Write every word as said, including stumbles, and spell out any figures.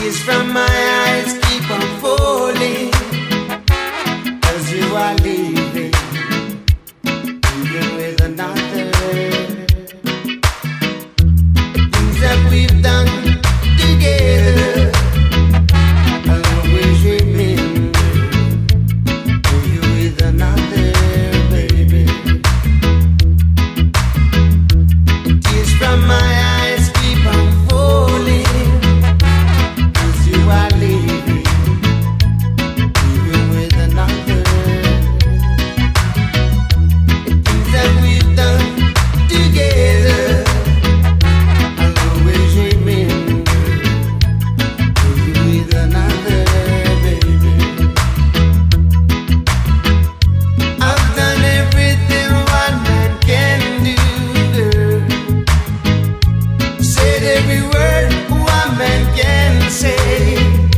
Tears from my eyes keep on falling as you are leaving, even with another. Things that we've done together, I'll always remember you with another, baby. Tears from my eyes keep on falling as you are leaving, even with another. Things that we've done together, I'll always remember you with another, baby. I've done everything one man can do, girl. Said every word one man can say.